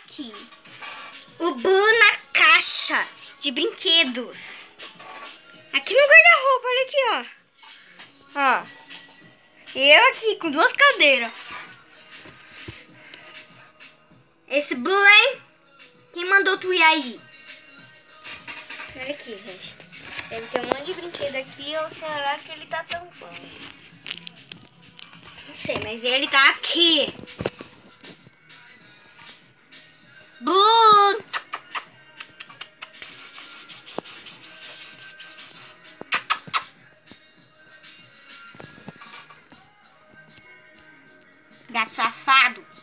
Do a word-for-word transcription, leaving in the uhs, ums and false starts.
aqui. O Blue na caixa de brinquedos. Aqui no guarda-roupa, olha aqui, ó. Ó. Eu aqui com duas cadeiras. Esse Blue, hein? Quem mandou tu ir aí? Olha aqui, gente. Deve ter um monte de brinquedo aqui, ou será que ele tá tampando? Não sei, mas ele tá aqui. Blue! Gato safado.